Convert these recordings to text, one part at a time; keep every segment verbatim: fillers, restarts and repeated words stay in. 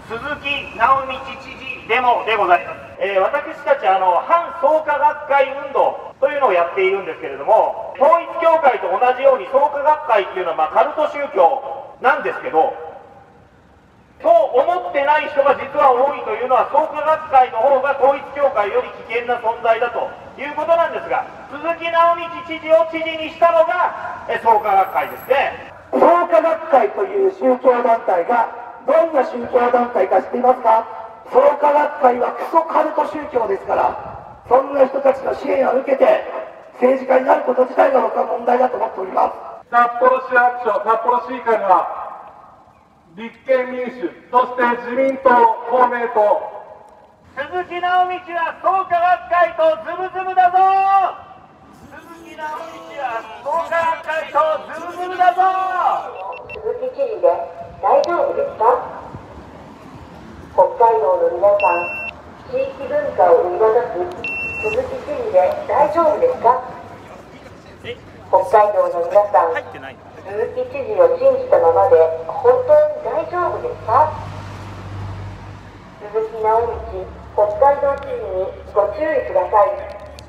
鈴木直道知事デモでございます。えー、私たちあの反創価学会運動というのをやっているんですけれども、統一教会と同じように創価学会っていうのはまあカルト宗教なんですけど、そう思ってない人が実は多いというのは、創価学会の方が統一教会より危険な存在だということなんですが、鈴木直道知事を知事にしたのがえ創価学会ですね。 創価学会という宗教団体がどんな宗教団体か知っていますか？創価学会はクソカルト宗教ですから、そんな人たちの支援を受けて政治家になること自体が僕は問題だと思っております。 札幌市役所、札幌市議会には立憲民主、そして自民党、公明党、 鈴木直道は創価学会とズブズブだぞ。鈴木直道は創価学会とズブズブだぞ。 鈴木知事で大丈夫ですか？北海道の皆さん、地域文化を売り渡す鈴木知事で大丈夫ですか？北海道の皆さん、鈴木知事を信じたままで本当に大丈夫ですか？鈴木直道北海道知事にご注意ください。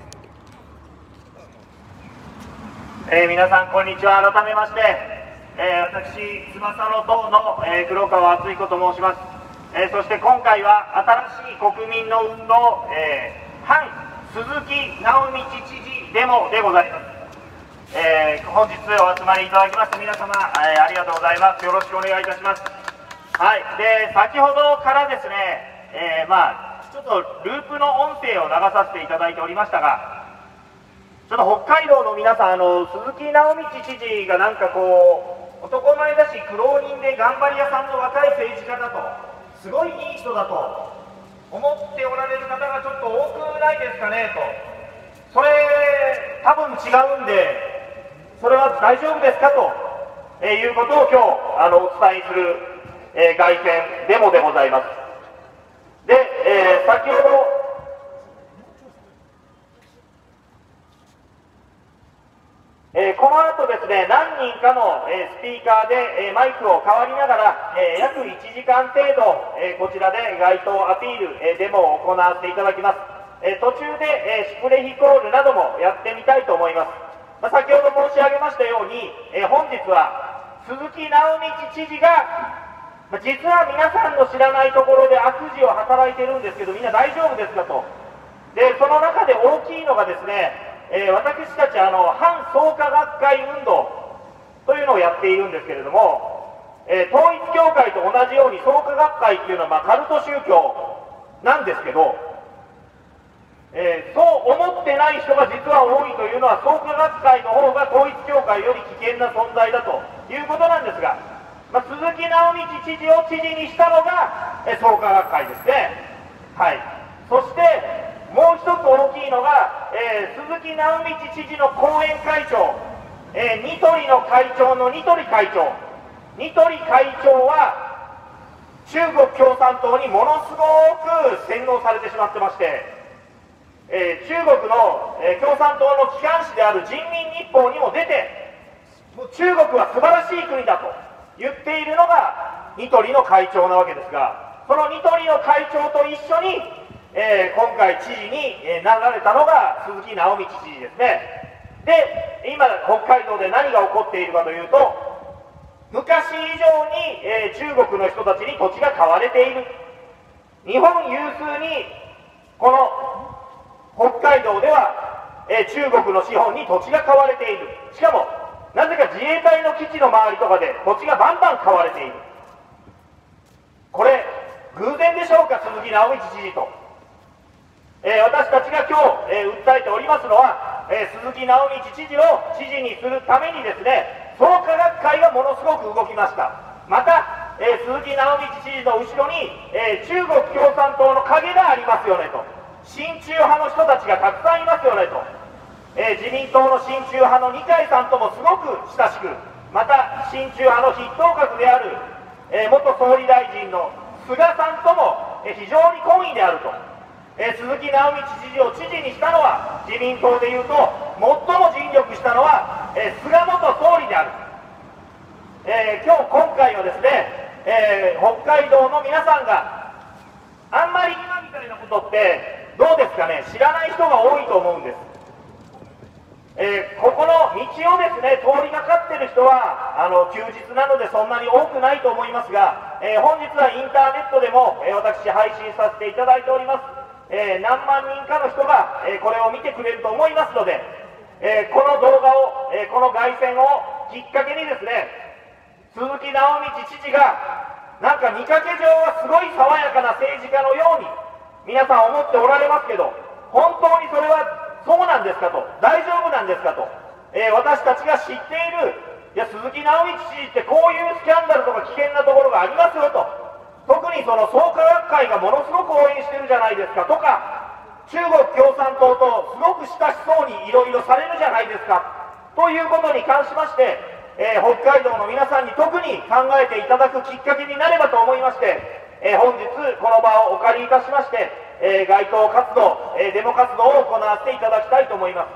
えー、皆さんこんにちは。改めまして、えー、私翼の党の、えー、黒川敦彦と申します。えー、そして今回は新しい国民の運動、えー、反鈴木直道知事デモでございます。えー、本日お集まりいただきまして皆様、えー、ありがとうございます。よろしくお願いいたします。はい、で先ほどからですね、えー、まあちょっとループの音声を流させていただいておりましたが、ちょっと北海道の皆さん、あの鈴木直道知事がなんかこう男前だし苦労人で頑張り屋さんの若い政治家だと、すごいいい人だと思っておられる方がちょっと多くないですかねと。それ多分違うんで、それは大丈夫ですかと、えー、いうことを今日あのお伝えする、えー、外見デモでございます。で、えー、先ほどえー、この後ですね、何人かの、えー、スピーカーで、えー、マイクを代わりながら、えー、約いちじかん程度、えー、こちらで街頭アピール、えー、デモを行わせていただきます。えー、途中で、えー、シュプレヒコールなどもやってみたいと思います。まあ、先ほど申し上げましたように、えー、本日は鈴木直道知事が、まあ、実は皆さんの知らないところで悪事を働いてるんですけど、みんな大丈夫ですかと。で、その中で大きいのがですね、えー、私たちあの反創価学会運動というのをやっているんですけれども、えー、統一教会と同じように創価学会っていうのはまあカルト宗教なんですけど、えー、そう思ってない人が実は多いというのは、創価学会の方が統一教会より危険な存在だということなんですが、まあ、鈴木直道知事を知事にしたのが、えー、創価学会ですね。はい、そしてもう一つ大きいのが、えー、鈴木直道知事の後援会長、えー、ニトリの会長のニトリ会長、ニトリ会長は中国共産党にものすごく洗脳されてしまってまして、えー、中国の、えー、共産党の機関紙である人民日報にも出て、もう中国は素晴らしい国だと言っているのがニトリの会長なわけですが、そのニトリの会長と一緒にえー、今回知事に、えー、なられたのが鈴木直道知事ですね。で、今北海道で何が起こっているかというと、昔以上に、えー、中国の人たちに土地が買われている。日本有数にこの北海道では、えー、中国の資本に土地が買われている。しかもなぜか自衛隊の基地の周りとかで土地がバンバン買われている。これ偶然でしょうか、鈴木直道知事と。えー、私たちが今日、えー、訴えておりますのは、えー、鈴木直道知事を知事にするためにですね、創価学会がものすごく動きました。また、えー、鈴木直道知事の後ろに、えー、中国共産党の影がありますよねと、親中派の人たちがたくさんいますよねと、えー、自民党の親中派の二階さんともすごく親しく、また親中派の筆頭格である、えー、元総理大臣の菅さんとも、えー、非常に懇意であると。えー、鈴木直道知事を知事にしたのは、自民党でいうと最も尽力したのは、えー、菅元総理である。えー、今日今回はですね、 えー、北海道の皆さんがあんまり今みたいなことってどうですかね、知らない人が多いと思うんです。えー、ここの道をですね通りがかってる人はあの休日なのでそんなに多くないと思いますが、えー、本日はインターネットでも、えー、私配信させていただいております。えー、何万人かの人が、えー、これを見てくれると思いますので、えー、この動画を、えー、この凱旋をきっかけにですね、鈴木直道知事がなんか見かけ上はすごい爽やかな政治家のように皆さん思っておられますけど、本当にそれはそうなんですかと、大丈夫なんですかと、えー、私たちが知っている、いや鈴木直道知事ってこういうスキャンダルとか危険なところがありますよと、特にその創価学会がものすごく応援してるじゃないですかとか、中国共産党とすごく親しそうにいろいろされるじゃないですかということに関しまして、えー、北海道の皆さんに特に考えていただくきっかけになればと思いまして、えー、本日この場をお借りいたしまして、えー、街頭活動、えー、デモ活動を行わせていただきたいと思います。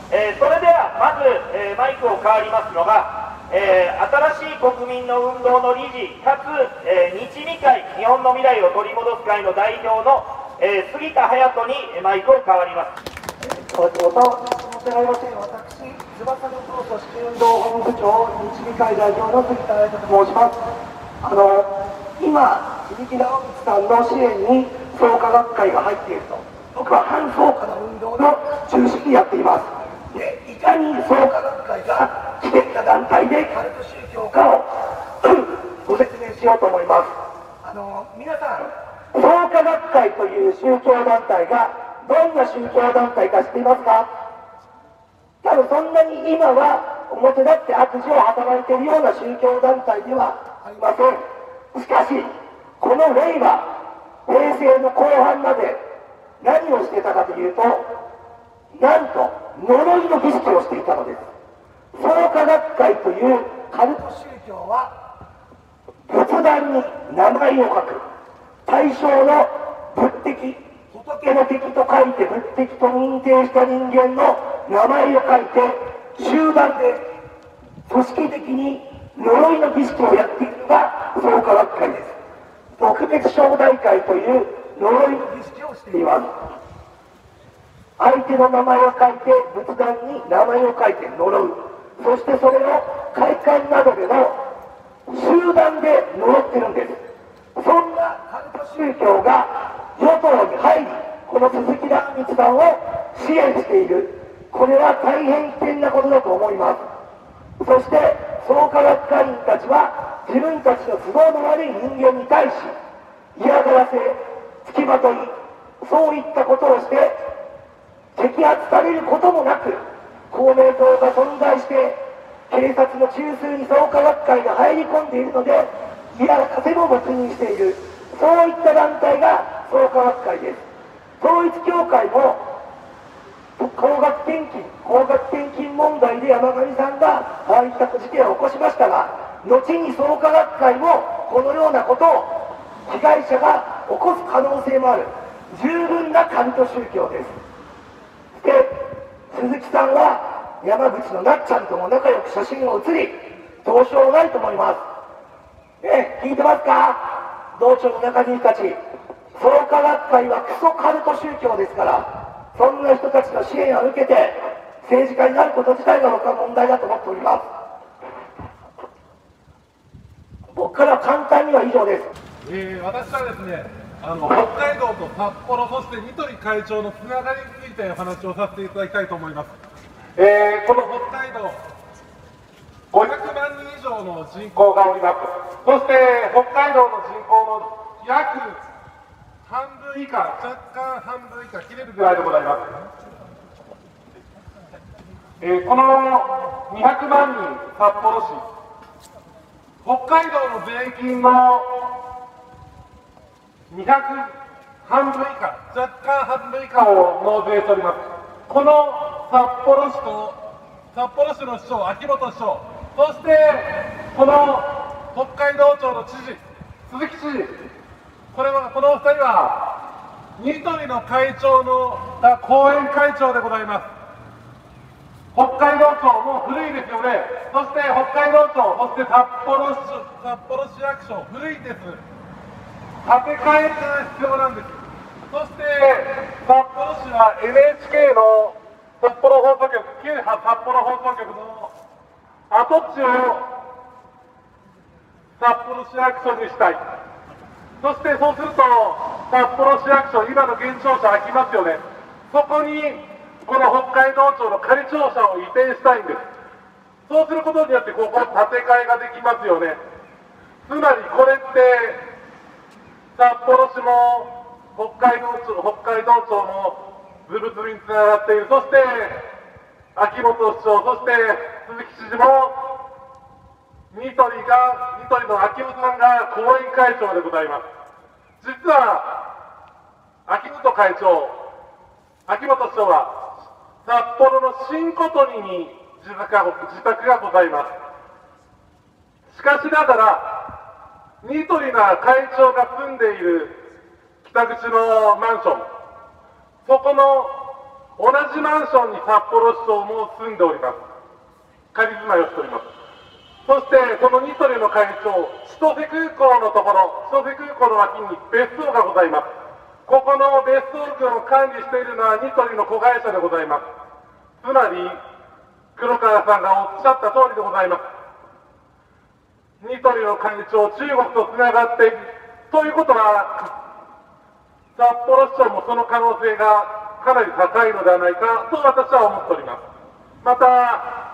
えー、それではまず、えー、マイクを代わりますのが、えー、新しい国民の運動の理事かつ、えー、日美会日本の未来を取り戻す会の代表の、えー、杉田隼人にマイクを代わります。 どうぞ申し訳ありません。私、翼の党組織運動本部長、日美会代表の杉田隼人と申します。あの今、鈴木直道さんの支援に創価学会が入っていると、僕は反創価の運動の中心にやっています。でいかに創価学会が起点な団体でカルト宗教かをご説明しようと思います。あの皆さん、創価学会という宗教団体がどんな宗教団体か知っていますか？多分そんなに今は表立って悪事を働いているような宗教団体ではありません。しかしこの令和平成の後半まで何をしてたかというと、なんと呪いの儀式をしていたのです。創価学会というカルト宗教は仏壇に名前を書く、対象の仏敵、仏の敵と書いて仏敵と認定した人間の名前を書いて集団で組織的に呪いの儀式をやっているのが創価学会です。特別招待会という呪いの儀式をしています。相手の名前を書いて仏壇に名前を書いて呪う、そしてそれを会館などでの集団で呪ってるんです。そんなカルト宗教が与党に入り、この鈴木直道さんを支援している、これは大変危険なことだと思います。そして創価学会員たちは自分たちの都合の悪い人間に対し嫌がらせ、付きまとい、そういったことをして摘発されることもなく、公明党が存在して警察の中枢に創価学会が入り込んでいるので嫌がらせも没入している、そういった団体が創価学会です。統一教会も高額献金高額献金問題で山上さんがああいった事件を起こしましたが、後に創価学会もこのようなことを被害者が起こす可能性もある十分なカルト宗教です。で鈴木さんは山口のなっちゃんとも仲良く写真を写り、どうしようもないと思います。ね、聞いてますか、道庁の中にいる人たち。創価学会はクソカルト宗教ですから、そんな人たちの支援を受けて政治家になること自体が僕は問題だと思っております。僕からは簡単には以上です。 えー、私はですね、あの北海道と札幌、そしてニトリ会長のつながりについてお話をさせていただきたいと思います。えー、この北海道ごひゃくまんにん以上の人口がおります。そして北海道の人口の約半分以下、若干半分以下切れるぐらいでございます。えー、このにひゃくまんにん札幌市、北海道の税金のにひゃく半分以下、若干半分以下を納税しております。この札幌市と札幌市の市長、秋元市長、そしてこの北海道庁の知事、鈴木知事、これはこのお二人はニトリの会長の後援会長でございます。北海道庁も古いですよね。そして北海道庁、そして札幌市、 札幌市役所古いんです。建て替えが必要なんです。そして札幌市は エヌエイチケー の札幌放送局、旧札幌放送局の跡地を札幌市役所にしたい。そしてそうすると札幌市役所、今の現庁舎空きますよね。そこにこの北海道庁の仮庁舎を移転したいんです。そうすることによってここ建て替えができますよね。つまりこれって札幌市も北海道庁北海道庁もズブズブにつながっている。そして秋元市長、そして鈴木知事もニトリがニトリの秋元さんが後援会長でございます。実は秋元会長、秋元市長は札幌の新琴似に自宅が自宅がございます。しかしながらニトリが会長が住んでいる北口のマンション、そこの同じマンションに札幌市長も住んでおります。仮住まいをしております。そしてそのニトリの会長、千歳空港のところ、千歳空港の脇に別荘がございます。ここの別荘群を管理しているのはニトリの子会社でございます。つまり黒川さんがおっしゃった通りでございます。ニトリの会長、中国とつながっているということは、札幌市長もその可能性がかなり高いのではないかと私は思っております。また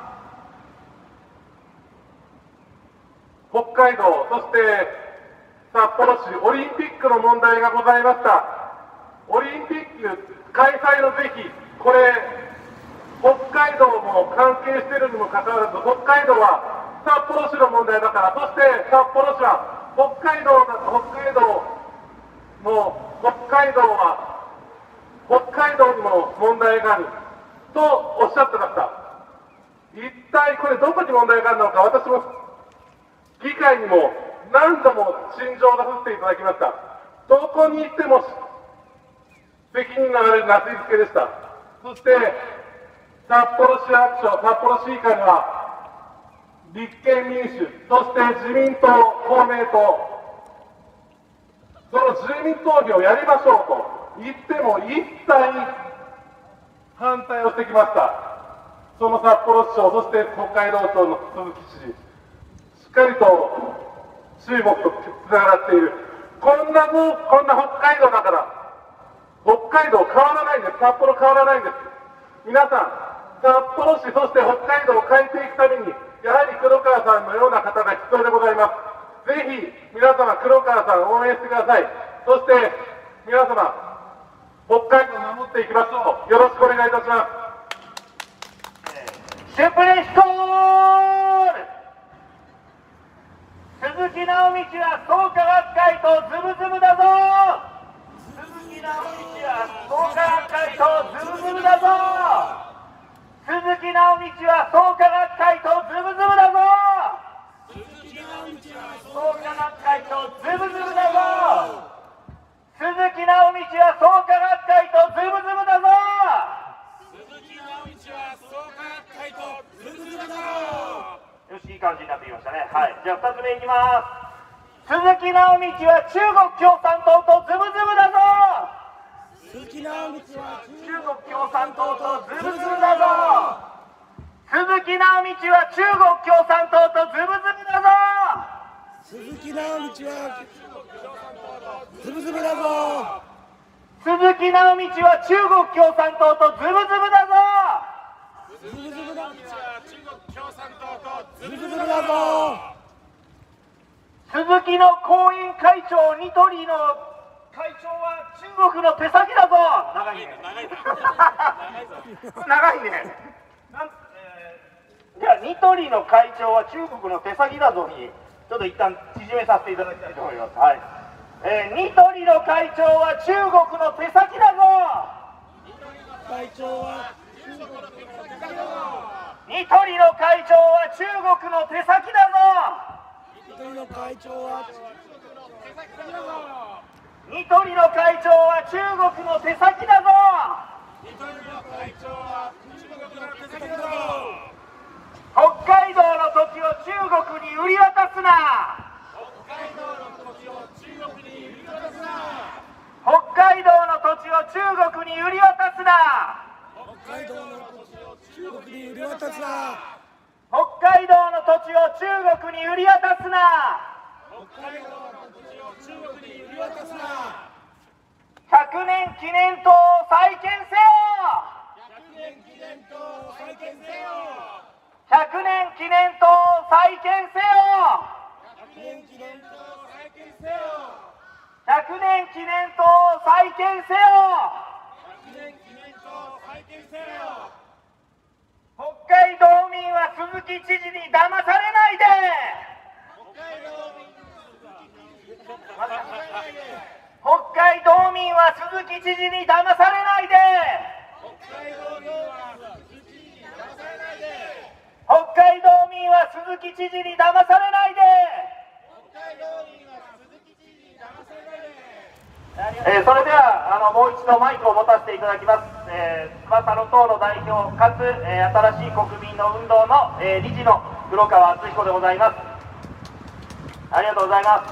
北海道、そして札幌市、オリンピックの問題がございました。オリンピック開催の是非、これ北海道も関係しているにもかかわらず、北海道は札幌市の問題だから、そして札幌市は北海道だ北海道も北海道は北海道にも問題があるとおっしゃってました。一体これどこに問題があるのか、私も議会にも何度も陳情を出させていただきました。どこに行っても責任のあるなすりつけでした。そして札幌市役所、札幌市議会には立憲民主、そして自民党、公明党、その住民投票をやりましょうと言っても一切反対をしてきました。その札幌市長、そして北海道庁の鈴木知事、しっかりと中国とつながっている。こんなもこんな北海道だから北海道変わらないんです。札幌変わらないんです。皆さん、札幌市、そして北海道を変えていくためにやはり黒川さんのような方が必要でございます。ぜひ皆様、黒川さんを応援してください。そして皆様、北海道を守っていきましょう。よろしくお願いいたします。 シュプレヒコール、鈴木直道は創価学会とズブズブだぞ。鈴木直道は創価学会とズブズブだぞ。鈴木直道は創価学会とズブズブだぞ。創価学会とズブズブだぞ。鈴木直道は創価学会とズブズブだぞ。 鈴木直道は創価学会とズブズブだぞ。 よし、いい感じになってきましたね。はい、じゃあふたつめいきます。鈴木直道は中国共産党とズブズブだぞ。 鈴木直道は中国共産党とズブズブだぞ。鈴木直道は中国共産党とズブズブだぞ。 鈴木直道はズブズブだぞ。 鈴木直道は中国共産党とズブズブだぞ。 鈴木直道は中国共産党とズブズブだぞ。 鈴木の後援会長ニトリの会長は中国の手先だぞ。長いね。長いね。なん、えー、じゃあニトリの会長は中国の手先だぞにちょっと一旦縮めさせていただきたいと思います。はい。えー、ニトリの会長は中国の手先だぞ。 会長は中国の手先だぞ。 ニトリの会長は中国の手先だぞ。 ニトリの会長は中国の手先だぞ。 ニトリの会長は中国の手先だぞ。 ニトリの会長は中国の手先だぞ。 北海道の土地を中国に売り渡すな。 北海道の土地を中国に売り渡すな。 北海道の土地を中国に売り渡すな。 北海道の土地を中国に売り渡すな。 北海道の土地を中国に売り渡すな。 ひゃくねん記念塔を再建せよ。 ひゃくねん記念塔を再建せよ。 ひゃくねん記念塔を再建せよ。 ひゃくねん記念塔を再建せよ。 ひゃくねん記念塔を再建せよ。 ひゃくねん記念塔を再建せよ。 北海道民は鈴木知事に騙されないで。 北海道民は北海道民は鈴木知事に騙されないで。 北海道民は鈴木知事に騙されないで。 北海道民は鈴木知事に騙されないで。 北海道民は鈴木知事に騙されないで。 えー、それではあのもう一度マイクを持たせていただきます、えー、翼の党の代表かつ、えー、新しい国民の運動の、えー、理事の黒川敦彦でございます。ありがとうございます。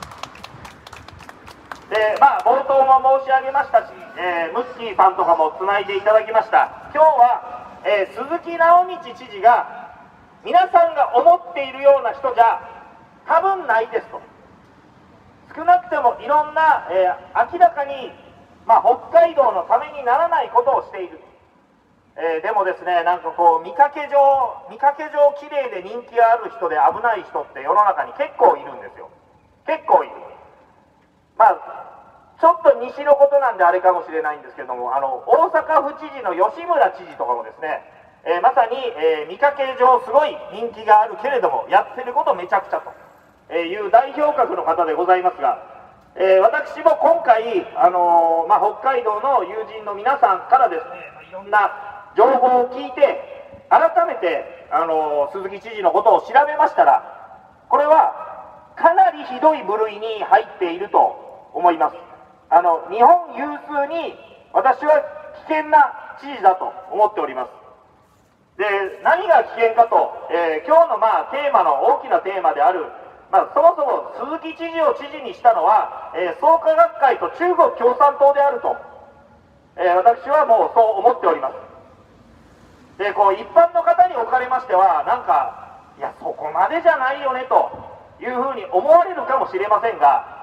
で、まあ、冒頭も申し上げましたし、えー、ムッキーさんとかもつないでいただきました。今日は、えー、鈴木直道知事が皆さんが思っているような人じゃ多分ないですと。少なくてもいろんな、えー、明らかに、まあ、北海道のためにならないことをしている、えー、でもですね、なんかこう見かけ上見かけ上綺麗で人気がある人で危ない人って世の中に結構いるんですよ。結構いる。まあちょっと西のことなんであれかもしれないんですけれども、あの大阪府知事の吉村知事とかもですね、えー、まさに、えー、見かけ上すごい人気があるけれどもやってることめちゃくちゃという代表格の方でございますが、えー、私も今回、あのーまあ、北海道の友人の皆さんからですね、いろんな情報を聞いて改めて、あのー、鈴木知事のことを調べましたら、これはかなりひどい部類に入っていると思います。あの日本有数に私は危険な知事だと思っております。で、何が危険かと、えー、今日の、まあ、テーマの大きなテーマである、まあ、そもそも鈴木知事を知事にしたのは、えー、創価学会と中国共産党であると、えー、私はもうそう思っております。で、こう一般の方におかれましては、なんかいやそこまでじゃないよねというふうに思われるかもしれませんが、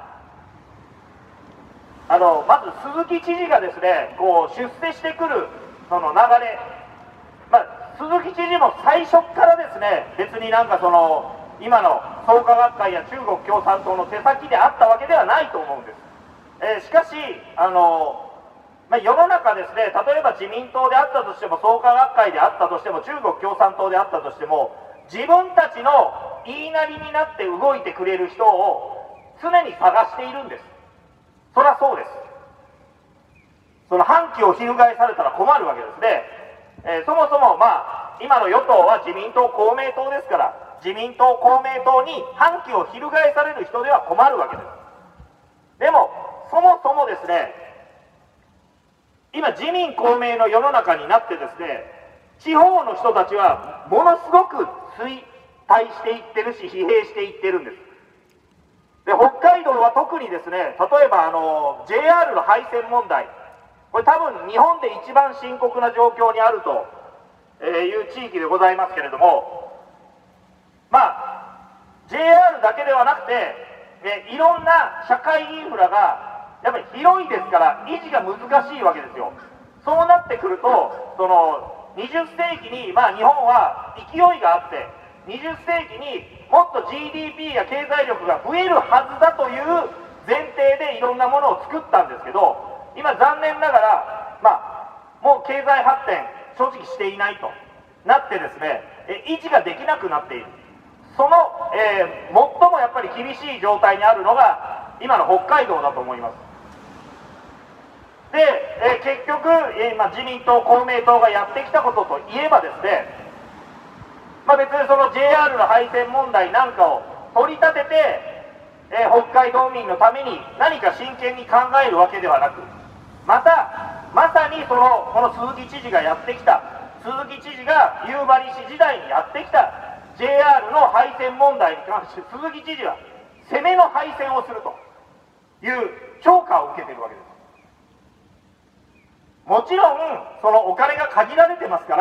あのまず鈴木知事がですね、こう出世してくるその流れ、まあ、鈴木知事も最初からですね、別になんかその今の創価学会や中国共産党の手先であったわけではないと思うんです。えー、しかしあの、まあ、世の中ですね、例えば自民党であったとしても創価学会であったとしても中国共産党であったとしても、自分たちの言いなりになって動いてくれる人を常に探しているんです。そりゃそうです。その反旗を翻されたら困るわけですね。えー、そもそもまあ今の与党は自民党公明党ですから、自民党公明党に反旗を翻される人では困るわけです。でもそもそもですね、今自民公明の世の中になってですね、地方の人たちはものすごく衰退していってるし疲弊していってるんです。で、北海道は特にですね、例えばあの ジェイアール の廃線問題、これ多分日本で一番深刻な状況にあるという地域でございますけれども、まあ ジェイアール だけではなくて、えいろんな社会インフラがやっぱり広いですから維持が難しいわけですよ。そうなってくると、そのにじゅっせいきに、まあ、日本は勢いがあって、にじゅっせいきにもっと ジーディーピー や経済力が増えるはずだという前提でいろんなものを作ったんですけど、今残念ながら、まあ、もう経済発展正直していないとなってですね、え維持ができなくなっている。その、えー、最もやっぱり厳しい状態にあるのが今の北海道だと思います。で、えー、結局、えーまあ、自民党公明党がやってきたことといえばですね、まあ、別にその ジェイアール の廃線問題なんかを取り立てて、えー、北海道民のために何か真剣に考えるわけではなく、またまさにそのこの鈴木知事がやってきた、鈴木知事が夕張市時代にやってきた ジェイアール の廃線問題に関して、鈴木知事は攻めの廃線をするという評価を受けているわけです。もちろんそのお金が限られてますから、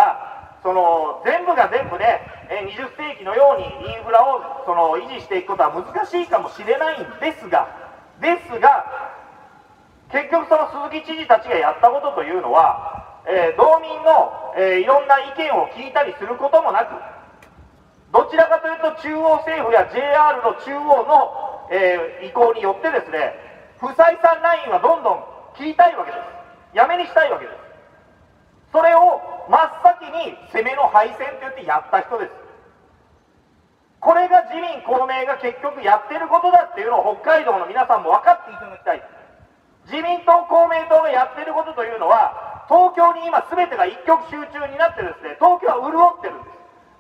その全部が全部でにじゅっせいきのようにインフラをその維持していくことは難しいかもしれないんですがですが結局その鈴木知事たちがやったことというのは、えー、道民の、えー、いろんな意見を聞いたりすることもなく、どちらかというと中央政府や ジェイアール の中央の、えー、意向によってですね、不採算ラインはどんどん切りたいわけです。やめにしたいわけです。それを真っ先に攻めの敗戦と言ってやった人です。これが自民公明が結局やってることだっていうのを北海道の皆さんも分かっていただきたい。自民党公明党がやってることというのは、東京に今全てが一極集中になってですね、東京は潤ってるんです。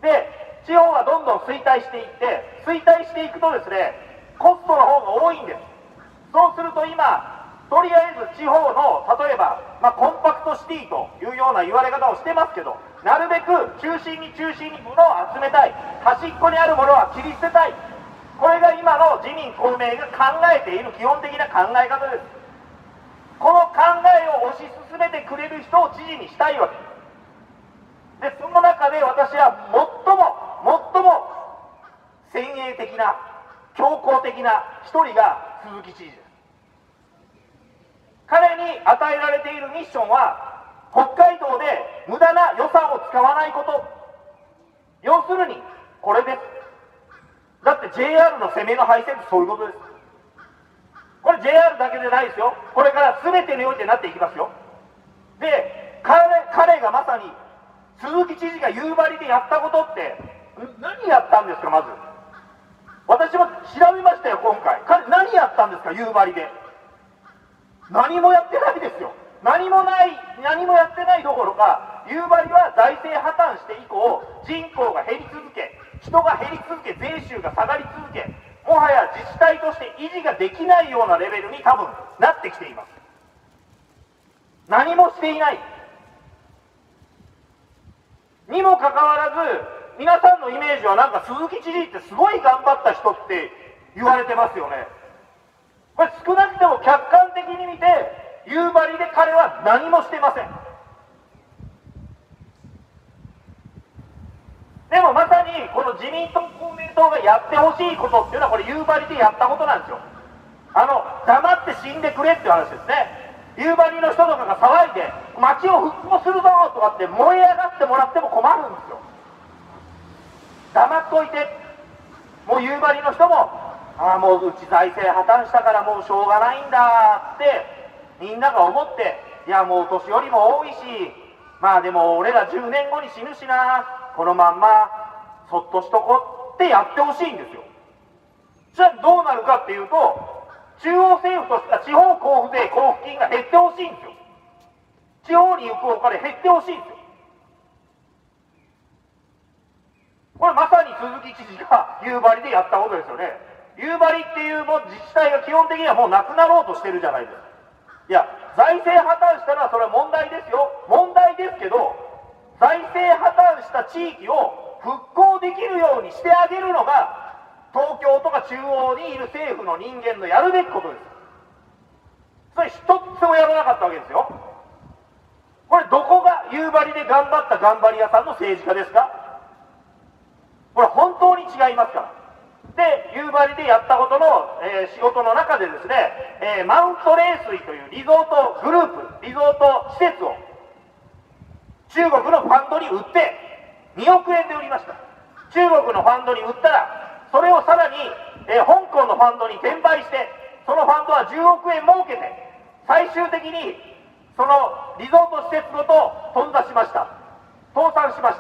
で、地方はどんどん衰退していって衰退していくとですね、コストの方が多いんです。そうすると今とりあえず地方の例えば、まあ、コンパクトシティというような言われ方をしてますけど、なるべく中心に中心に物を集めたい、端っこにあるものは切り捨てたい、これが今の自民公明が考えている基本的な考え方です。この考えを推し進めてくれる人を知事にしたいわけです。でその中で私は最も最も先鋭的な強硬的な一人が鈴木知事です。彼に与えられているミッションは北海道で無駄な予算を使わないこと。要するにこれです。だって ジェイアール の攻めの敗戦ってそういうことです。これ ジェイアール だけでないですよ。これから全てにおいてなっていきますよ。で 彼, 彼がまさに鈴木知事が夕張でやったことって何やったんですか。まず私も調べましたよ。今回彼何やったんですか。夕張で何もやってないですよ。何もない何もやってないどころか、夕張は財政破綻して以降人口が減り続け、人が減り続け、税収が下がり続け、もはや自治体として維持ができないようなレベルに多分なってきています。何もしていないにもかかわらず、皆さんのイメージはなんか鈴木知事ってすごい頑張った人って言われてますよね。これ少なくても客観的に見て夕張で彼は何もしてません。でもまさにこの自民党公明党がやってほしいことっていうのはこれ夕張でやったことなんですよ。あの黙って死んでくれっていう話ですね。夕張の人とかが騒いで町を復興するぞとかって燃え上がってもらっても困るんですよ。黙っといて、もう夕張の人もああもううち財政破綻したからもうしょうがないんだってみんなが思って、いやもうお年寄りも多いし、まあでも俺らじゅうねんごに死ぬしな、このまんまそっとしとこってやってほしいんですよ。じゃあどうなるかっていうと、中央政府としては地方交付税交付金が減ってほしいんですよ。地方に行くお金減ってほしいんですよ。これまさに鈴木知事が夕張でやったことですよね。夕張っていうもう自治体が基本的にはもうなくなろうとしてるじゃないですか。いや財政破綻したらそれは問題ですよ。問題ですけど、財政破綻した地域を復興できるようにしてあげるのが東京とか中央にいる政府の人間のやるべきことです。それ一つもやらなかったわけですよ。これどこが夕張で頑張った頑張り屋さんの政治家ですか。これ本当に違いますから。で夕張でやったことの、えー、仕事の中でですね、えー、マウント冷水というリゾートグループ、リゾート施設を中国のファンドに売ってにおくえんで売りました。中国のファンドに売ったらそれをさらに、えー、香港のファンドに転売して、そのファンドはじゅうおくえん儲けて最終的にそのリゾート施設ごと頓挫しました。倒産しました。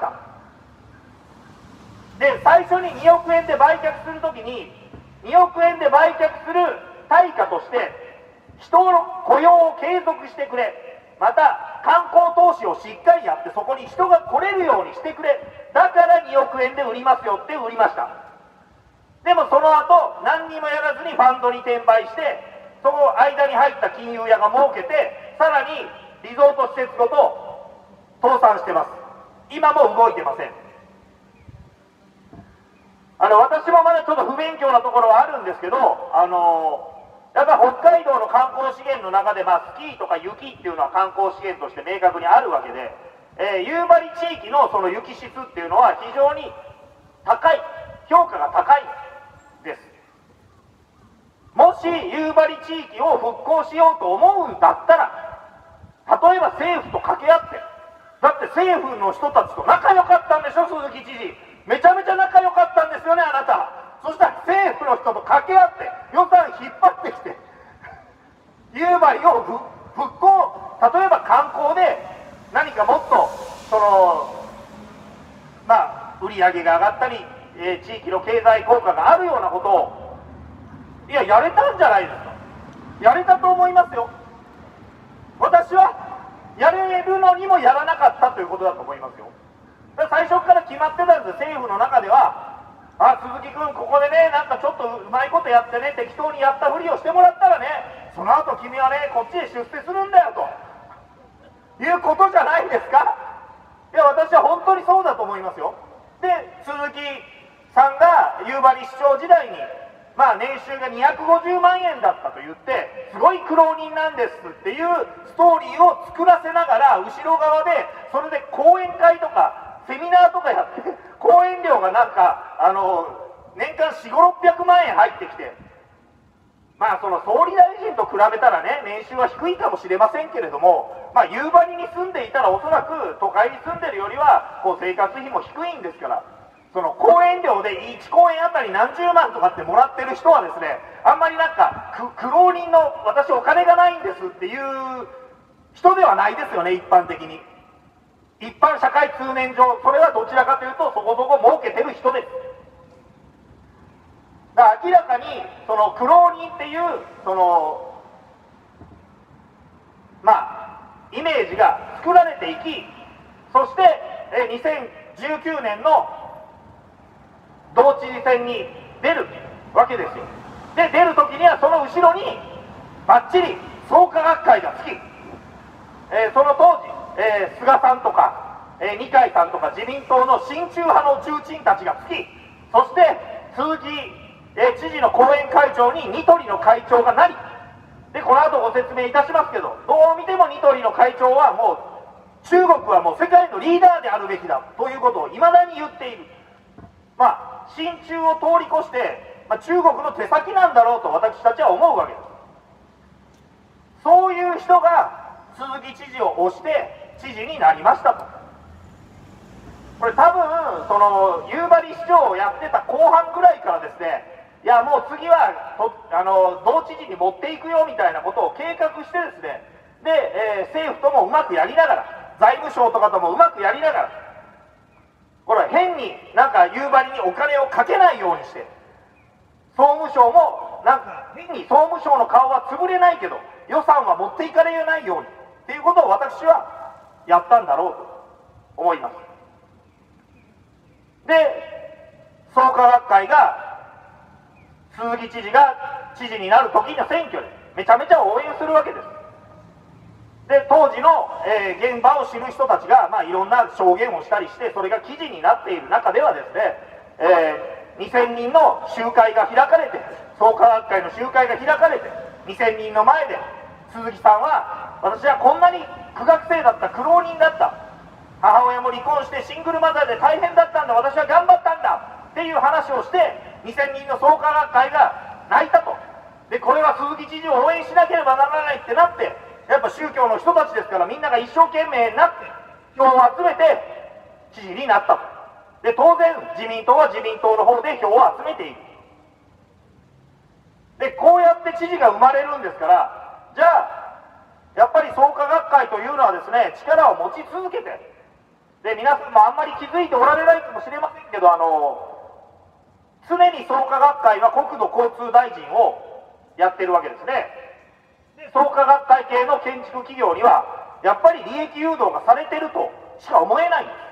で最初ににおくえんで売却するときににおくえんで売却する対価として人の雇用を継続してくれ、また観光投資をしっかりやってそこに人が来れるようにしてくれ、だからにおくえんで売りますよって売りました。でもその後何にもやらずにファンドに転売して、その間に入った金融屋が儲けてさらにリゾート施設ごと倒産してます。今も動いてません。あの私もまだちょっと不勉強なところはあるんですけど、あのやっぱ北海道の観光資源の中で、まあ、スキーとか雪っていうのは観光資源として明確にあるわけで、えー、夕張地域のその雪質っていうのは非常に高い、評価が高いです。もし夕張地域を復興しようと思うんだったら、例えば政府と掛け合って、だって政府の人たちと仲良かったんでしょ、鈴木知事。めちゃめちゃ仲良かったんですよね、あなた。そしたら政府の人と掛け合って予算引っ張ってきて、夕張を復興、例えば観光で何かもっとそのまあ売り上げが上がったり、えー、地域の経済効果があるようなことを、いややれたんじゃないですか。やれたと思いますよ。私はやれるのにもやらなかったということだと思いますよ。最初から決まってたんです。政府の中では、あ、鈴木君ここでね、なんかちょっとうまいことやってね、適当にやったふりをしてもらったらね、その後君はね、こっちへ出世するんだよということじゃないですか。いや、私は本当にそうだと思いますよ。で、鈴木さんが夕張市長時代に、まあ年収がにひゃくごじゅうまんえんだったと言って、すごい苦労人なんですっていうストーリーを作らせながら、後ろ側でそれで講演会とかセミナーとかやって、講演料がなんかあの年間よん、ご、ろっぴゃくまんえん入ってきて、まあその総理大臣と比べたらね、年収は低いかもしれませんけれども、まあ夕張に住んでいたらおそらく都会に住んでるよりはこう生活費も低いんですから、その講演料でいち講演あたり何十万とかってもらってる人はですね、あんまりなんか苦労人の私お金がないんですっていう人ではないですよね、一般的に。一般社会通念上、それはどちらかというとそこそこ儲けてる人です。だから明らかにその苦労人っていうそのまあイメージが作られていき、そしてえにせんじゅうきゅうねんの同知事選に出るわけですよ。で出るときにはその後ろにバッチリ創価学会がつき、えー、その当時、えー、菅さんとか、えー、二階さんとか自民党の親中派の重鎮たちがつき、そして鈴木、えー、知事の後援会長にニトリの会長がなり、でこの後ご説明いたしますけど、どう見てもニトリの会長はもう中国はもう世界のリーダーであるべきだということをいまだに言っている。まあ親中を通り越して、まあ、中国の手先なんだろうと私たちは思うわけです。そういう人が鈴木知事を推して知事になりましたと。これ多分その夕張市長をやってた後半ぐらいからですね、いやもう次はとあの同知事に持っていくよみたいなことを計画してですね、で、えー、政府ともうまくやりながら、財務省とかともうまくやりながら、これ変になんか夕張にお金をかけないようにして、総務省もなんか変に総務省の顔は潰れないけど予算は持っていかれないようにっていうことを私はやったんだろうと思います。で創価学会が鈴木知事が知事になる時の選挙でめちゃめちゃ応援するわけです。で当時の、えー、現場を知る人たちが、まあ、いろんな証言をしたりして、それが記事になっている中ではですね、えー、にせんにんの集会が開かれて、創価学会の集会が開かれて、にせんにんの前で鈴木さんは、私はこんなに苦学生だった、苦労人だった、母親も離婚してシングルマザーで大変だったんだ、私は頑張ったんだっていう話をして、にせんにんの創価学会が泣いたと。でこれは鈴木知事を応援しなければならないってなって、やっぱ宗教の人たちですからみんなが一生懸命になって票を集めて知事になったと。で当然自民党は自民党の方で票を集めていく。でこうやって知事が生まれるんですから、じゃあやっぱり創価学会というのはですね、力を持ち続けて、で皆さんもあんまり気づいておられないかもしれませんけど、あの常に創価学会は国土交通大臣をやってるわけですね。創価学会系の建築企業にはやっぱり利益誘導がされてるとしか思えないんです。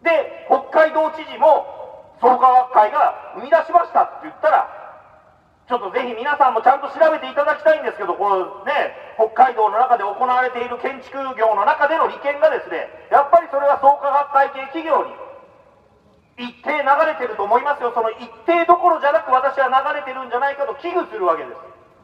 で北海道知事も創価学会が生み出しましたって言ったら、ちょっとぜひ皆さんもちゃんと調べていただきたいんですけど、このね北海道の中で行われている建築業の中での利権がですね、やっぱりそれは創価学会系企業に一定流れてると思いますよ。その一定どころじゃなく私は流れてるんじゃないかと危惧するわけです。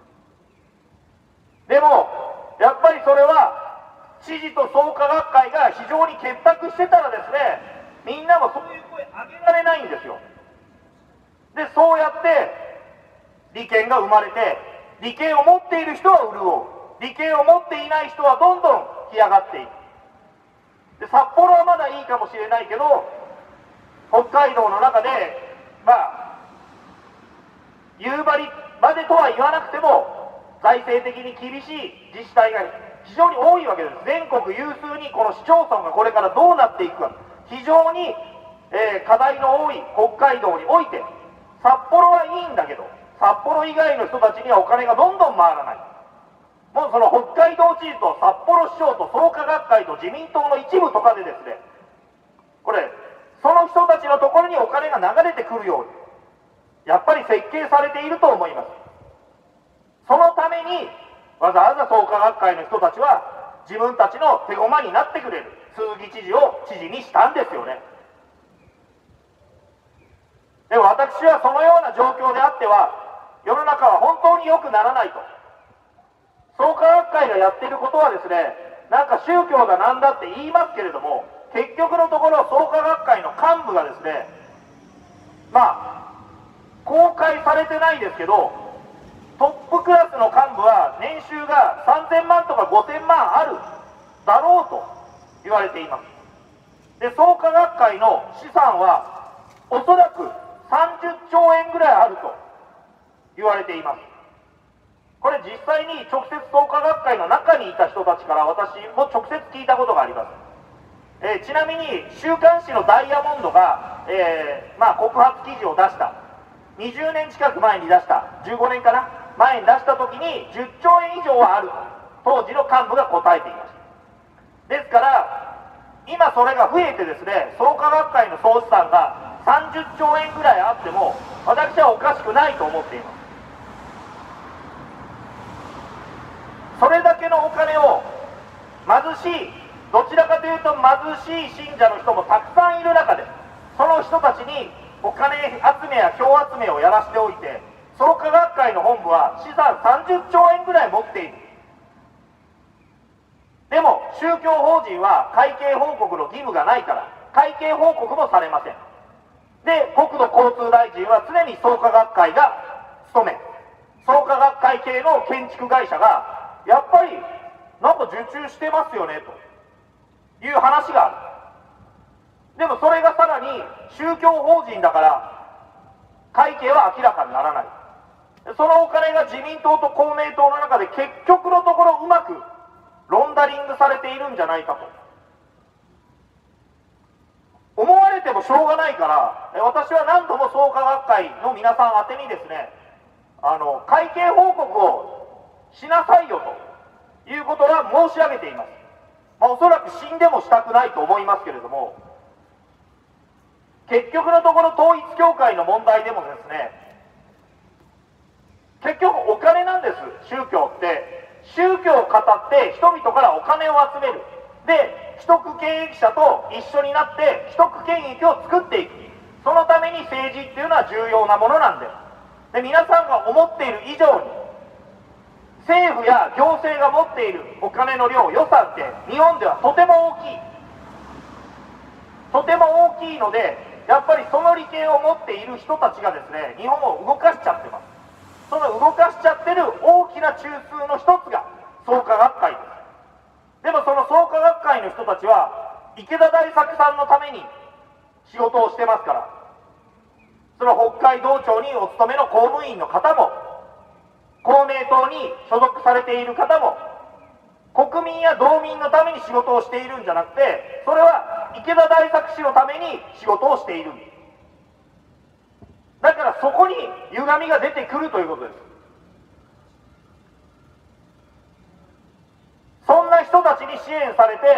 でもやっぱりそれは知事と創価学会が非常に結託してたらですね、みんなもそういう声上げられないんですよ。でそうやって利権が生まれて、利権を持っている人は潤う、利権を持っていない人はどんどん干上がっていく。で札幌はまだいいかもしれないけど、北海道の中でまあ夕張までとは言わなくても財政的に厳しい自治体が非常に多いわけです。全国有数にこの市町村がこれからどうなっていくか、非常に、えー、課題の多い北海道において、札幌はいいんだけど札幌以外の人たちにはお金がどんどん回らない。もうその北海道知事と札幌市長と創価学会と自民党の一部とかでですね、これその人たちのところにお金が流れてくるようにやっぱり設計されていると思います。そのためにわざわざ創価学会の人たちは自分たちの手駒になってくれる鈴木知事を知事にしたんですよね。でも私はそのような状況であっては世の中は本当に良くならないと。創価学会がやっていることはですね、なんか宗教だなんだって言いますけれども、結局のところ創価学会の幹部がですね、まあ公開されてないですけど、トップクラスの幹部は年収がさんぜんまんとかごせんまんあるだろうと言われています。で創価学会の資産はおそらくさんじゅっちょうえんぐらいあると言われています。これ実際に直接創価学会の中にいた人たちから私も直接聞いたことがあります。えー、ちなみに週刊誌のダイヤモンドが、えーまあ、告発記事を出したにじゅうねん近く前に出したじゅうごねんかな前に出した時にじゅっちょうえん以上はあると当時の幹部が答えていました。ですから今それが増えてですね、創価学会の総資産がさんじゅっちょうえんぐらいあっても私はおかしくないと思っています。それだけのお金を貧しい、どちらかというと貧しい信者の人もたくさんいる中で、その人たちにお金集めや票集めをやらせておいて、創価学会の本部は資産さんじゅっちょうえんぐらい持っている。でも宗教法人は会計報告の義務がないから会計報告もされません。で国土交通大臣は常に創価学会が務め、創価学会系の建築会社がやっぱりなんか受注してますよねという話がある。でもそれがさらに宗教法人だから会計は明らかにならない。そのお金が自民党と公明党の中で結局のところうまくロンダリングされているんじゃないかと思われてもしょうがないから、私は何度も創価学会の皆さん宛てにですね、あの会計報告をしなさいよということは申し上げています。まあ、おそらく死んでもしたくないと思いますけれども、結局のところ統一教会の問題でもですね、結局お金なんです。宗教って宗教を語って人々からお金を集める。で既得権益者と一緒になって既得権益を作っていく。そのために政治っていうのは重要なものなんです。で皆さんが思っている以上に政府や行政が持っているお金の量、予算って日本ではとても大きいとても大きいので、やっぱりその利権を持っている人たちがですね、日本を動かしちゃってます。その動かしちゃってる大きな中枢の一つが創価学会です。でもその創価学会の人たちは池田大作さんのために仕事をしてますから、その北海道庁にお勤めの公務員の方も公明党に所属されている方も国民や道民のために仕事をしているんじゃなくて、それは池田大作氏のために仕事をしているんです。だからそこに歪みが出てくるということです。そんな人たちに支援されて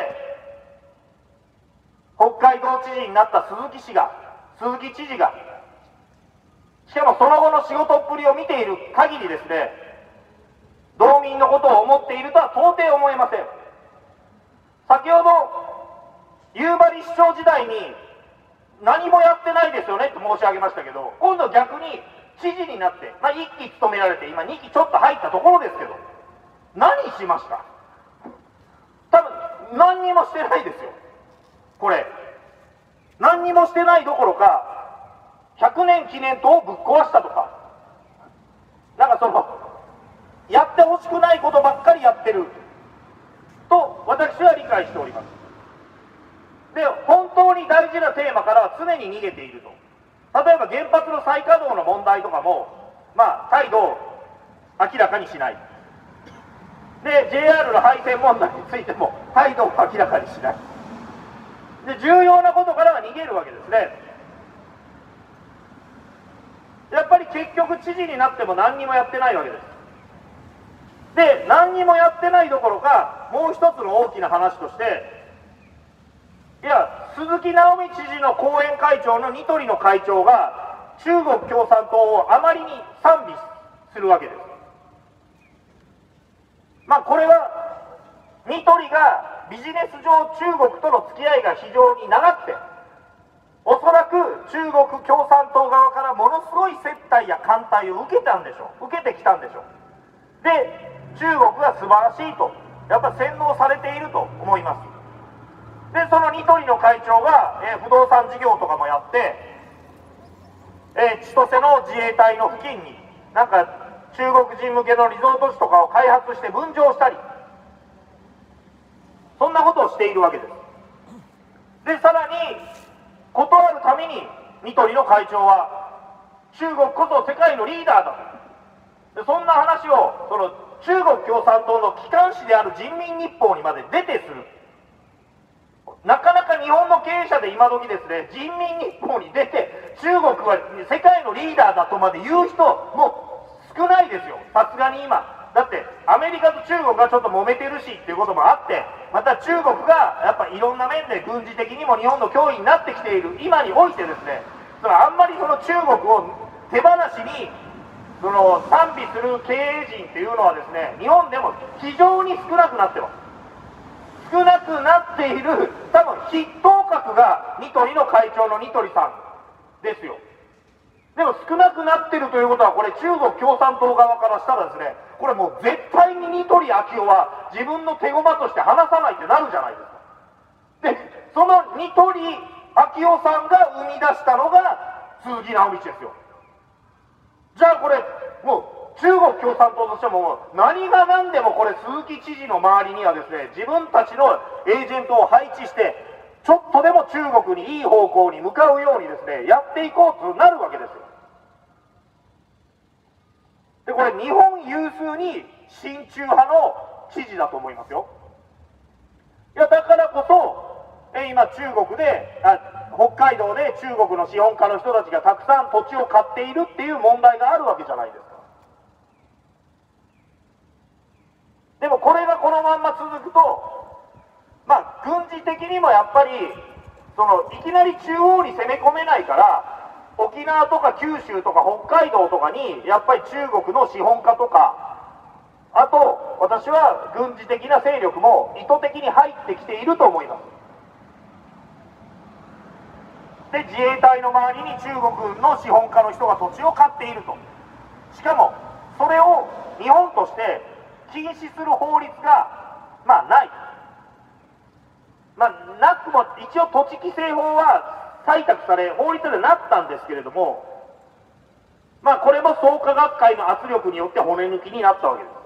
北海道知事になった鈴木氏が鈴木知事がしかもその後の仕事っぷりを見ている限りですね、道民のことを思っているとは到底思えません。先ほど夕張市長時代に何もやってないですよねと申し上げましたけど、今度逆に知事になって、まあ、いっき務められて今にきちょっと入ったところですけど、何ししました。多分何にもしてないですよ。これ何にもしてないどころかひゃくねん記念塔をぶっ壊したとか、なんかそのやってほしくないことばっかりやってると私は理解しております。で、本当に大事なテーマからは常に逃げていると。例えば原発の再稼働の問題とかも、まあ、態度を明らかにしない。で、ジェイアール の廃線問題についても態度を明らかにしない。で、重要なことからは逃げるわけですね。やっぱり結局知事になっても何にもやってないわけです。で、何にもやってないどころか、もう一つの大きな話として、いや、鈴木直道知事の後援会長のニトリの会長が中国共産党をあまりに賛美するわけです。まあこれはニトリがビジネス上中国との付き合いが非常に長くて、おそらく中国共産党側からものすごい接待や歓待を受けたんでしょう。受けてきたんでしょう。で、中国が素晴らしいと、やっぱ洗脳されていると思います。で、そのニトリの会長が、えー、不動産事業とかもやって、えー、千歳の自衛隊の付近になんか中国人向けのリゾート地とかを開発して分譲したり、そんなことをしているわけです。で、さらに断るためにニトリの会長は中国こそ世界のリーダーだと、でそんな話をその中国共産党の機関紙である人民日報にまで出てする。なかなか日本の経営者で今時ですね、人民日報に出て中国は世界のリーダーだとまで言う人もう少ないですよ、さすがに今。だってアメリカと中国がちょっと揉めてるしっていうこともあって、また中国がやっぱいろんな面で軍事的にも日本の脅威になってきている今においてですね、そのあんまりその中国を手放しにその賛美する経営陣っていうのはですね、日本でも非常に少なくなってます。少なくなっている多分筆頭格がニトリの会長のニトリさんですよ。でも少なくなってるということは、これ中国共産党側からしたらですね、これもう絶対にニトリ昭夫は自分の手駒として離さないってなるじゃないですか。で、そのニトリ昭夫さんが生み出したのが鈴木直道ですよ。じゃあこれもう中国共産党としても何が何でもこれ鈴木知事の周りにはですね、自分たちのエージェントを配置してちょっとでも中国にいい方向に向かうようにですね、やっていこうとなるわけですよ。で、これ日本有数に親中派の知事だと思いますよ。いや、だからこそえ今中国であ北海道で中国の資本家の人たちがたくさん土地を買っているっていう問題があるわけじゃないですか。でもこれがこのまんま続くと、まあ軍事的にもやっぱりそのいきなり中央に攻め込めないから、沖縄とか九州とか北海道とかにやっぱり中国の資本家とか、あと私は軍事的な勢力も意図的に入ってきていると思います。で、自衛隊の周りに中国の資本家の人が土地を買っていると。しかもそれを日本として禁止する法律がまあない、まあ、なくも一応土地規制法は採択され法律でなったんですけれども、まあこれも創価学会の圧力によって骨抜きになったわけです。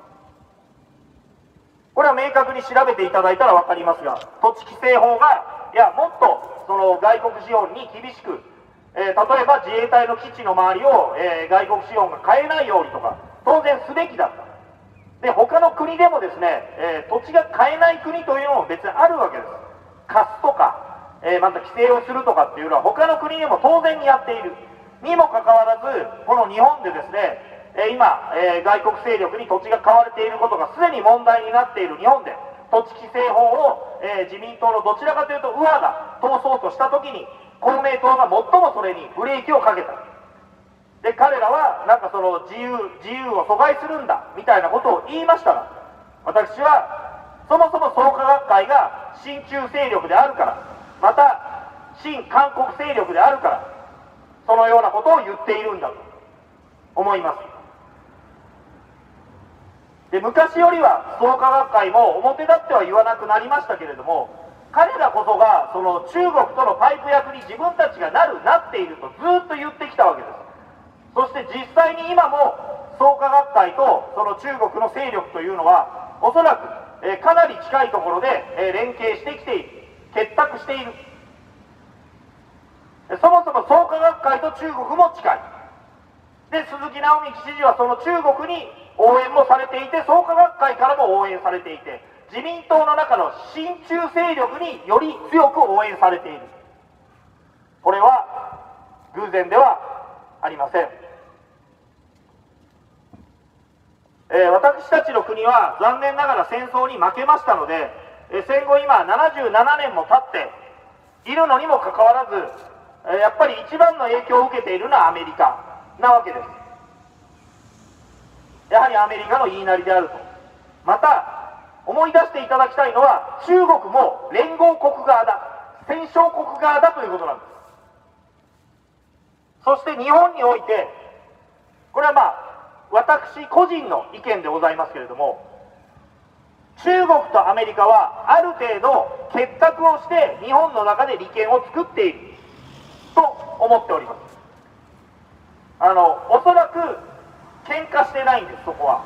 これは明確に調べていただいたら分かりますが、土地規制法がいやもっとその外国資本に厳しく、えー、例えば自衛隊の基地の周りを、えー、外国資本が買えないようにとか当然すべきだった。で、他の国でもですね、えー、土地が買えない国というのも別にあるわけです。貸すとか、えー、また規制をするとかっていうのは他の国でも当然にやっているにもかかわらず、この日本でですね、えー、今、えー、外国勢力に土地が買われていることがすでに問題になっている日本で土地規制法を、えー、自民党のどちらかというと右派が通そうとしたときに公明党が最もそれにブレーキをかけた。で、彼らはなんかその自由自由を阻害するんだみたいなことを言いましたが、私はそもそも創価学会が親中勢力であるから、また親韓国勢力であるから、そのようなことを言っているんだと思います。 で、昔よりは創価学会も表立っては言わなくなりましたけれども、彼らこそがその中国とのパイプ役に自分たちがなるなっているとずっと言ってきたわけです。そして実際に今も創価学会とその中国の勢力というのはおそらく、えー、かなり近いところで、えー、連携してきている、結託している。そもそも創価学会と中国も近い。で、鈴木直道知事はその中国に応援もされていて、創価学会からも応援されていて、自民党の中の親中勢力により強く応援されている。これは偶然ではありません。えー、私たちの国は残念ながら戦争に負けましたので、えー、戦後今ななじゅうななねんも経っているのにもかかわらず、えー、やっぱり一番の影響を受けているのはアメリカなわけです。やはりアメリカの言いなりであると。また思い出していただきたいのは、中国も連合国側だ、戦勝国側だということなんです。そして日本において、これはまあ私個人の意見でございますけれども、中国とアメリカはある程度結託をして日本の中で利権を作っていると思っております。あのおそらく喧嘩してないんです、そこは。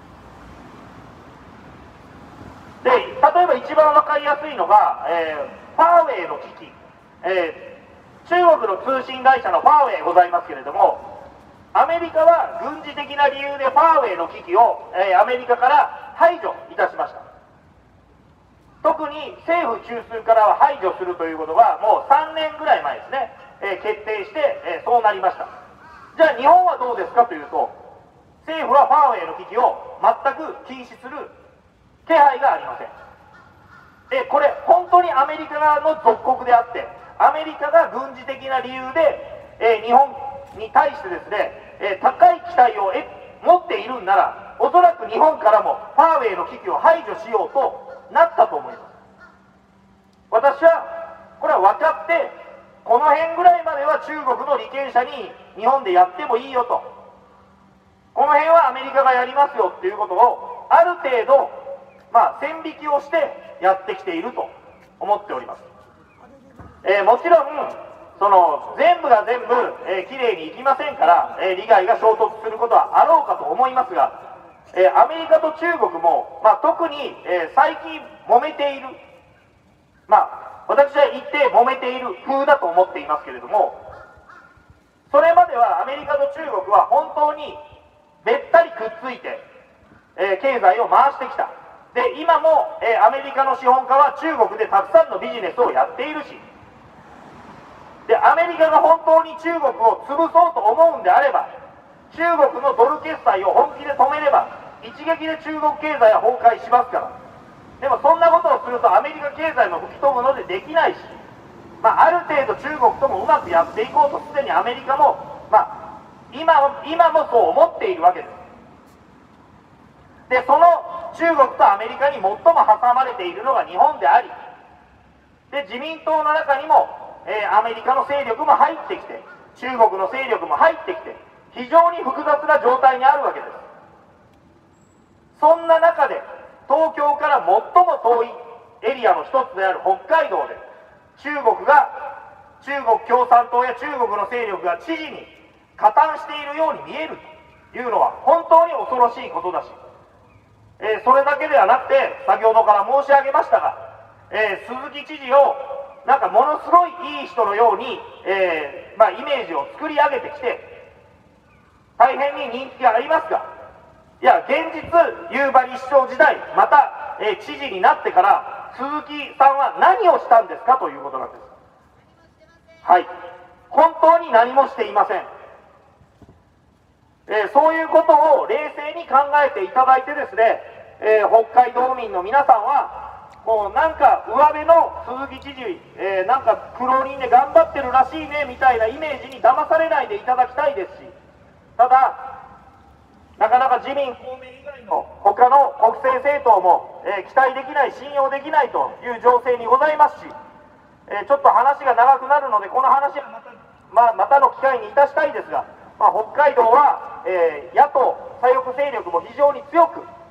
で、例えば一番分かりやすいのが、えー、ファーウェイの危機、えー、中国の通信会社のファーウェイございますけれども、アメリカは軍事的な理由でファーウェイの危機を、えー、アメリカから排除いたしました。特に政府中枢からは排除するということがもうさんねんぐらい前ですね、えー、決定して、えー、そうなりました。じゃあ日本はどうですかというと、政府はファーウェイの危機を全く禁止する気配がありません。で、これ本当にアメリカ側の属国であって、アメリカが軍事的な理由で、えー、日本に対してですね、えー、高い期待を持っているんなら、おそらく日本からもファーウェイの危機を排除しようとなったと思います。私はこれは分かって、この辺ぐらいまでは中国の利権者に日本でやってもいいよと、この辺はアメリカがやりますよっていうことをある程度、まあ、線引きをしてやってきていると思っております。えー、もちろんその全部が全部、えー、きれいにいきませんから、えー、利害が衝突することはあろうかと思いますが、えー、アメリカと中国も、まあ、特に、えー、最近揉めている、まあ、私は一定揉めている風だと思っていますけれども、それまではアメリカと中国は本当にべったりくっついて、えー、経済を回してきた。で、今も、えー、アメリカの資本家は中国でたくさんのビジネスをやっているし、で、アメリカが本当に中国を潰そうと思うんであれば、中国のドル決済を本気で止めれば、一撃で中国経済は崩壊しますから。でもそんなことをするとアメリカ経済も吹き飛ぶのでできないし、まあ、ある程度中国ともうまくやっていこうとすでにアメリカも、まあ、今、今もそう思っているわけです。で、その中国とアメリカに最も挟まれているのが日本であり、で、自民党の中にも、えー、アメリカの勢力も入ってきて、中国の勢力も入ってきて、非常に複雑な状態にあるわけです。そんな中で、東京から最も遠いエリアの一つである北海道で、中国が、中国共産党や中国の勢力が知事に加担しているように見えるというのは本当に恐ろしいことだし、えー、それだけではなくて、先ほどから申し上げましたが、えー、鈴木知事をなんかものすごいいい人のように、えーまあ、イメージを作り上げてきて、大変に人気がありますが、いや、現実、夕張市長時代、また、えー、知事になってから、鈴木さんは何をしたんですかということなんです。はい、本当に何もしていません。えー、そういうことを冷静に考えていただいてですね、えー、北海道民の皆さんは、もうなんか上辺の鈴木知事、えー、なんか苦労人で頑張ってるらしいねみたいなイメージに騙されないでいただきたいですし、ただ、なかなか自民、公明以外の他の国政政党も、えー、期待できない、信用できないという情勢にございますし、えー、ちょっと話が長くなるので、この話はまた、まあ、またの機会にいたしたいですが、まあ、北海道は、えー、野党、左翼勢力も非常に強く、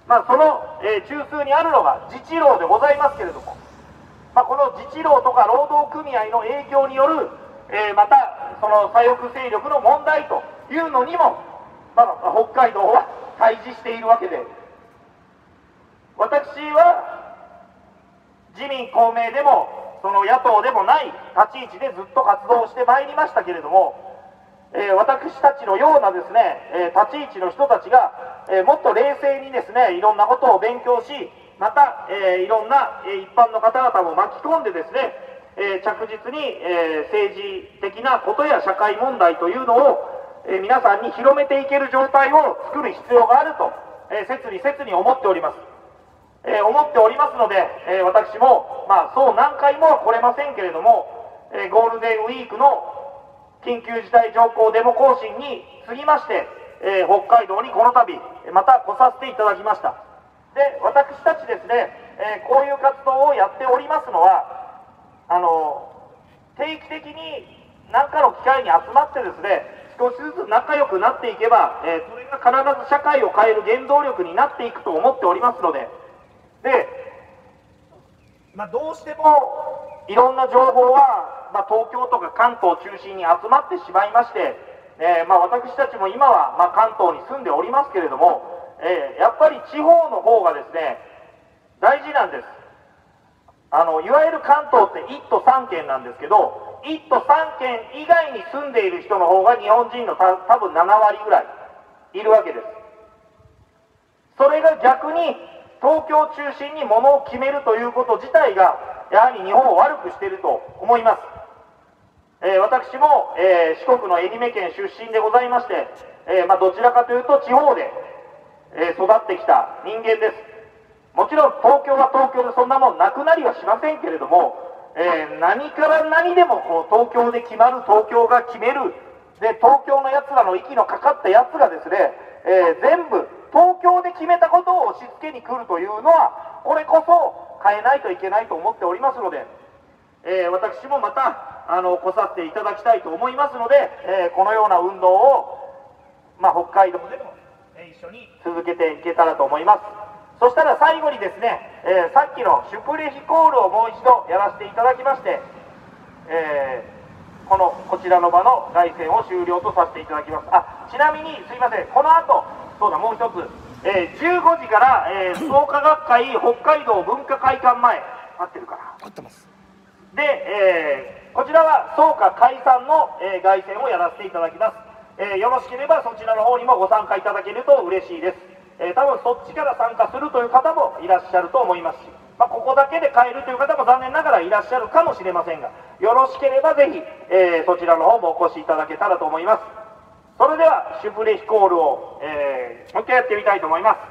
まあ、その、えー、中枢にあるのが自治労でございますけれども、まあ、この自治労とか労働組合の影響による、えー、またその左翼勢力の問題というのにも、まあ、北海道は対峙しているわけで、私は自民公明でもその野党でもない立ち位置でずっと活動してまいりましたけれども、えー、私たちのようなですね、えー、立ち位置の人たちが、えー、もっと冷静にですねいろんなことを勉強し、また、えー、いろんな、えー、一般の方々も巻き込んでですね、えー、着実に、えー、政治的なことや社会問題というのを、えー、皆さんに広めていける状態を作る必要があると、えー、切に切に思っております。えー、思っておりますので、えー、私も、まあ、そう何回もは来れませんけれども、えー、ゴールデンウィークの緊急事態条項デモ行進に次ぎまして、えー、北海道にこの度また来させていただきました。で、私たちですね、えー、こういう活動をやっておりますのは、あの定期的に何かの機会に集まってですね、少しずつ仲良くなっていけば、えー、それが必ず社会を変える原動力になっていくと思っておりますので、で、まあ、どうしてもいろんな情報は、まあ、東京とか関東を中心に集まってしまいまして、えーまあ、私たちも今は、まあ、関東に住んでおりますけれども、えー、やっぱり地方の方がですね大事なんです。あのいわゆる関東っていっ都さん県なんですけど、いっ都さん県以外に住んでいる人の方が日本人のた多分ななわりぐらいいるわけです。それが逆に東京中心にものを決めるということ自体がやはり日本を悪くしていると思います。えー、私も、えー、四国の愛媛県出身でございまして、えーまあ、どちらかというと地方で、えー、育ってきた人間です。もちろん東京は東京でそんなもんなくなりはしませんけれども、えー、何から何でもこう東京で決まる、東京が決める、で東京のやつらの息のかかったやつがですね、えー、全部東京で決めたことを押し付けに来るというのは、これこそ変えないといけないと思っておりますので、えー、私もまたあの来させていただきたいと思いますので、えー、このような運動を、まあ、北海道でも、えー、一緒に続けていけたらと思います。そしたら最後にですね、えー、さっきのシュプレヒコールをもう一度やらせていただきまして、えー、このこちらの場の凱旋を終了とさせていただきます。あ、ちなみにすいません、この後そうだ、もう一つ、えー、じゅうごじから、えー、創価学会北海道文化会館前、合ってるかな、 合ってます。 で、えー、こちらは創価解散の、えー、凱旋をやらせていただきます。えー、よろしければそちらの方にもご参加いただけると嬉しいです。えー、多分そっちから参加するという方もいらっしゃると思いますし、まあ、ここだけで買えるという方も残念ながらいらっしゃるかもしれませんが、よろしければぜひ、えー、そちらの方もお越しいただけたらと思います。それではシュプレヒコールを、えー、もう一回やってみたいと思います。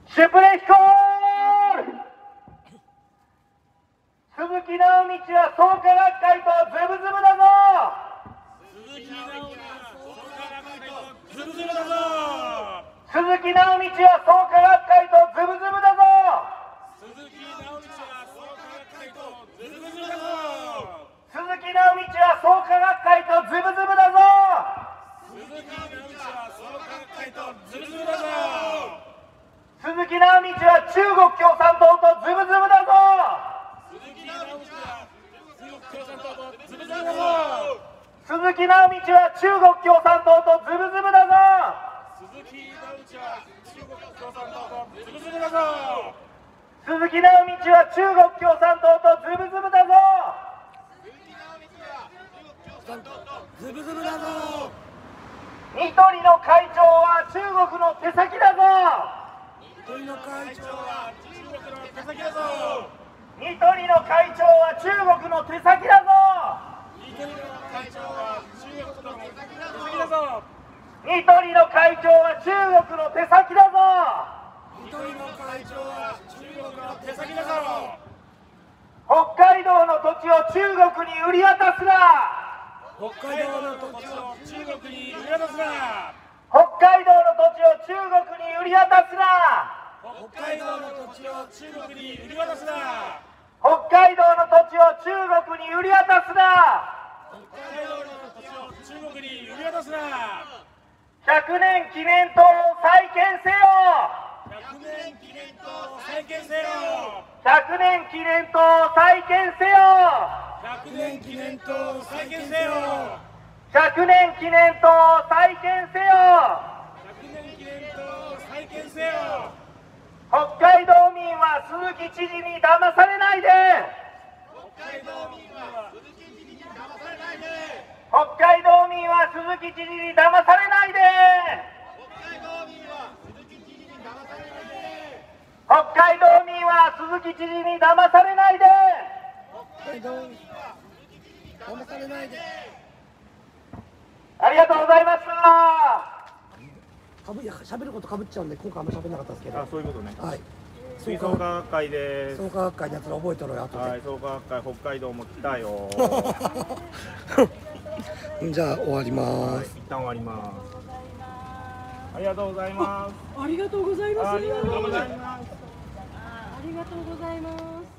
シュプレヒコール、鈴木直道は創価学会とズブズブだぞ。 鈴木直道は創価学会とズブズブだぞ。 鈴木直道は創価学会とズブズブだぞ。 鈴木直道は創価学会とズブズブだぞ。 鈴木直道は創価学会とズブズブだぞ。 鈴木直道は創価学会とズブズブだぞ。 鈴木直道は中国共産党とズブズブだぞ。 鈴木直道は中国共産党とズブズブだぞ。 鈴木直道は中国共産党とズブズブだぞ。 鈴木直道は中国共産党とズブズブだぞ。 鈴木直道は中国共産党とズブズブだぞ。 ズブズブだぞ。 ニトリの会長は中国の手先だぞ。 ニトリの会長は中国の手先だぞ。 ニトリの会長は中国の手先だぞ。 ニトリの会長は中国の手先だぞ。 ニトリの会長は中国の手先だぞ。 ニトリの会長は中国の手先だぞ。 北海道の土地を中国に売り渡すな。 北海道の土地を中国に売り渡すな。 北海道の土地を中国に売り渡すな。 北海道の土地を中国に売り渡すな。 北海道の土地を中国に売り渡すな。 北海道の土地を中国に売り渡すな。 ひゃくねん記念塔再建せよ。 ひゃくねん記念塔再建せよ。 ひゃくねん記念塔再建せよ。 ひゃくねん記念塔再建せよ。 ひゃくねん記念塔再建せよ。 ひゃくねん記念塔再建せよ。 北海道民は鈴木知事に騙されないで。 北海道民は鈴木知事に騙されないで。 北海道民は鈴木知事に騙されないで。 北海道民は鈴木知事に騙されないで。 北海道民は鈴木知事に騙されないで。 北海道民は鈴木知事に騙されないで。 ありがとうございました。 かぶいや喋ることかぶっちゃうんで今回あんま喋んなかったですけど。 あ、そういうことね。 はい。 吹奏楽会です。 創価学会のやつら覚えとろよ後で。 はい、創価学会北海道も来たよ。 じゃあ終わります。 一旦終わります。ありがとうございます。 ありがとうございます。 ありがとうございます。 ありがとうございます。